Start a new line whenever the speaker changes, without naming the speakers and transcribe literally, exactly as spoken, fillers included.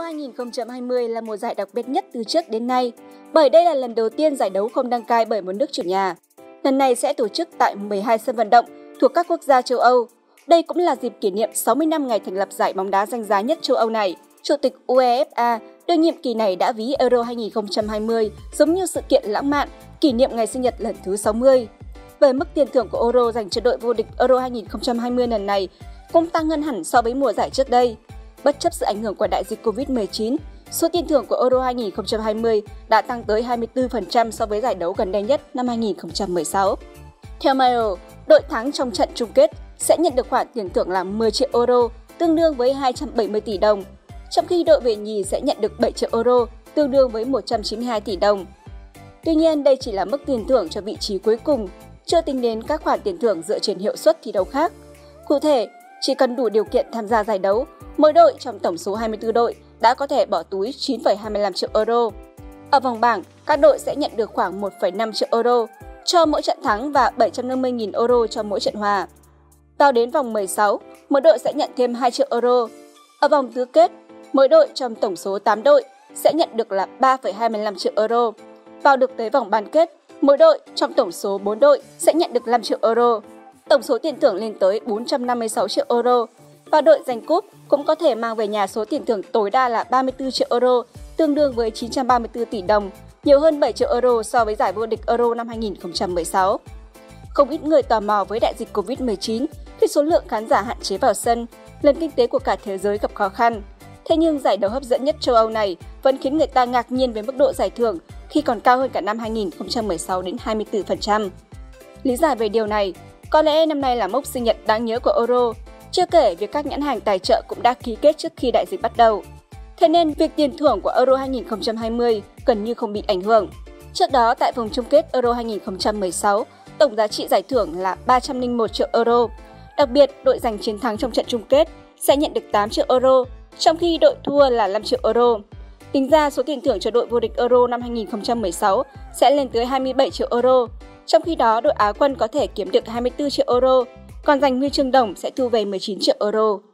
hai không hai không là mùa giải đặc biệt nhất từ trước đến nay, bởi đây là lần đầu tiên giải đấu không đăng cai bởi một nước chủ nhà. Lần này sẽ tổ chức tại mười hai sân vận động thuộc các quốc gia châu Âu. Đây cũng là dịp kỷ niệm sáu mươi năm ngày thành lập giải bóng đá danh giá nhất châu Âu này. Chủ tịch UEFA đương nhiệm kỳ này đã ví Euro hai không hai không giống như sự kiện lãng mạn kỷ niệm ngày sinh nhật lần thứ sáu mươi. Về mức tiền thưởng của Euro dành cho đội vô địch Euro hai không hai không lần này cũng tăng hơn hẳn so với mùa giải trước đây. Bất chấp sự ảnh hưởng của đại dịch Covid mười chín, số tiền thưởng của Euro hai không hai không đã tăng tới hai mươi tư phần trăm so với giải đấu gần đây nhất năm hai không một sáu. Theo Mail, đội thắng trong trận chung kết sẽ nhận được khoản tiền thưởng là mười triệu euro, tương đương với hai trăm bảy mươi tỷ đồng, trong khi đội về nhì sẽ nhận được bảy triệu euro, tương đương với một trăm chín mươi hai tỷ đồng. Tuy nhiên, đây chỉ là mức tiền thưởng cho vị trí cuối cùng, chưa tính đến các khoản tiền thưởng dựa trên hiệu suất thi đấu khác. Cụ thể, chỉ cần đủ điều kiện tham gia giải đấu, mỗi đội trong tổng số hai mươi tư đội đã có thể bỏ túi chín phẩy hai mươi lăm triệu euro. Ở vòng bảng, các đội sẽ nhận được khoảng một phẩy năm triệu euro cho mỗi trận thắng và bảy trăm năm mươi nghìn euro cho mỗi trận hòa. Vào đến vòng mười sáu, mỗi đội sẽ nhận thêm hai triệu euro. Ở vòng tứ kết, mỗi đội trong tổng số tám đội sẽ nhận được là ba phẩy hai mươi lăm triệu euro. Vào được tới vòng bán kết, mỗi đội trong tổng số bốn đội sẽ nhận được năm triệu euro. Tổng số tiền thưởng lên tới bốn trăm năm mươi sáu triệu euro. Và đội giành cúp cũng có thể mang về nhà số tiền thưởng tối đa là ba mươi tư triệu euro, tương đương với chín trăm ba mươi tư tỷ đồng, nhiều hơn bảy triệu euro so với giải vô địch Euro năm hai không một sáu. Không ít người tò mò với đại dịch Covid mười chín khi số lượng khán giả hạn chế vào sân, nền kinh tế của cả thế giới gặp khó khăn. Thế nhưng giải đấu hấp dẫn nhất châu Âu này vẫn khiến người ta ngạc nhiên với mức độ giải thưởng khi còn cao hơn cả năm hai không một sáu đến hai mươi tư phần trăm. Lý giải về điều này, có lẽ năm nay là mốc sinh nhật đáng nhớ của Euro, chưa kể việc các nhãn hàng tài trợ cũng đã ký kết trước khi đại dịch bắt đầu. Thế nên việc tiền thưởng của Euro hai không hai không gần như không bị ảnh hưởng. Trước đó tại vòng chung kết Euro hai không một sáu, tổng giá trị giải thưởng là ba trăm lẻ một triệu euro. Đặc biệt, đội giành chiến thắng trong trận chung kết sẽ nhận được tám triệu euro, trong khi đội thua là năm triệu euro. Tính ra số tiền thưởng cho đội vô địch Euro năm hai không một sáu sẽ lên tới hai mươi bảy triệu euro. Trong khi đó, đội Á quân có thể kiếm được hai mươi tư triệu euro, còn giành huy chương đồng sẽ thu về mười chín triệu euro.